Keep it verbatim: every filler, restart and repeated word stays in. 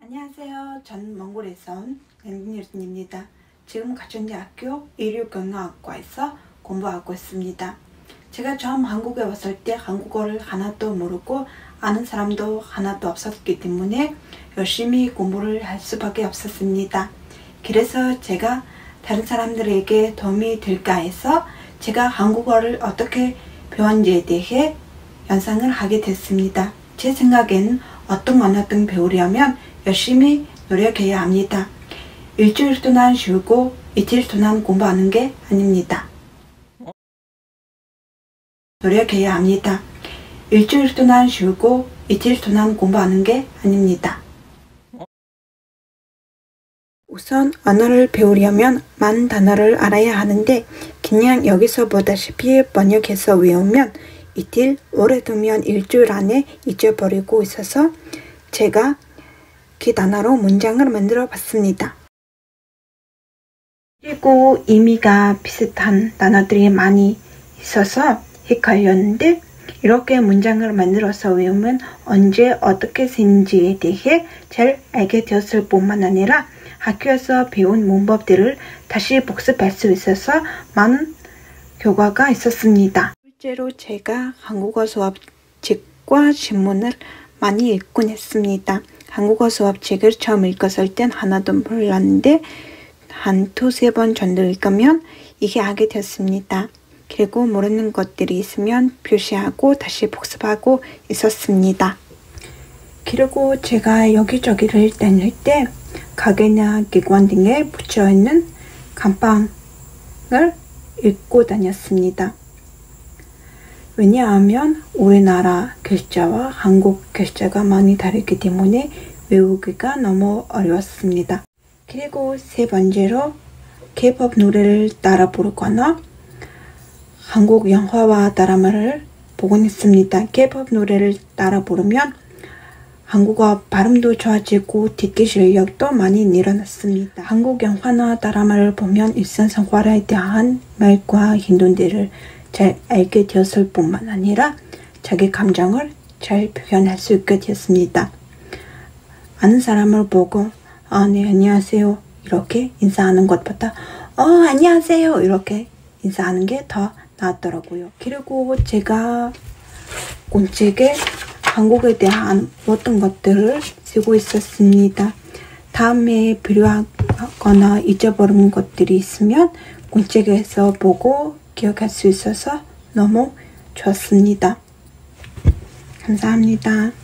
안녕하세요. 저는 몽골에서 온 랜딩유진입니다. 지금 가천대학교 의료경영학과에서 공부하고 있습니다. 제가 처음 한국에 왔을 때 한국어를 하나도 모르고 아는 사람도 하나도 없었기 때문에 열심히 공부를 할 수밖에 없었습니다. 그래서 제가 다른 사람들에게 도움이 될까 해서 제가 한국어를 어떻게 배웠는지에 대해 연상을 하게 됐습니다. 제 생각엔 어떤 언어든 배우려면 열심히 노력해야 합니다. 일주일 동안 쉬고 이틀 동안 공부하는 게 아닙니다. 노력해야 합니다. 일주일 동안 쉬고 이틀 동안 공부하는 게 아닙니다. 우선 언어를 배우려면 많은 단어를 알아야 하는데 그냥 여기서 보다시피 번역해서 외우면 이틀, 오래 두면 일주일 안에 잊어버리고 있어서 제가 그 단어로 문장을 만들어 봤습니다. 그리고 의미가 비슷한 단어들이 많이 있어서 헷갈렸는데 이렇게 문장을 만들어서 외우면 언제 어떻게 쓰는지에 대해 잘 알게 되었을 뿐만 아니라 학교에서 배운 문법들을 다시 복습할 수 있어서 많은 효과가 있었습니다. 실제로 제가 한국어 수업책과 신문을 많이 읽곤 했습니다. 한국어 수업책을 처음 읽었을 땐 하나도 몰랐는데 한 두세 번 정도 읽으면 이게 알게 되었습니다. 그리고 모르는 것들이 있으면 표시하고 다시 복습하고 있었습니다. 그리고 제가 여기저기를 다닐 때 가게나 기관 등에 붙여있는 간판을 읽고 다녔습니다. 왜냐하면 우리나라 글자와 한국 글자가 많이 다르기 때문에 외우기가 너무 어려웠습니다. 그리고 세 번째로 케이팝 노래를 따라 부르거나 한국 영화와 드라마를 보곤 했습니다. 케이팝 노래를 따라 부르면 한국어 발음도 좋아지고 듣기 실력도 많이 늘어났습니다. 한국 영화나 드라마를 보면 일상생활에 대한 말과 행동들을 잘 알게 되었을 뿐만 아니라 자기 감정을 잘 표현할 수 있게 되었습니다. 아는 사람을 보고 아, 네, 안녕하세요 이렇게 인사하는 것보다 어, 안녕하세요 이렇게 인사하는 게 더 낫더라고요. 그리고 제가 공책에 한국에 대한 모든 것들을 쓰고 있었습니다. 다음에 필요하거나 잊어버린 것들이 있으면 공책에서 보고 기억할 수 있어서 너무 좋았습니다. 감사합니다.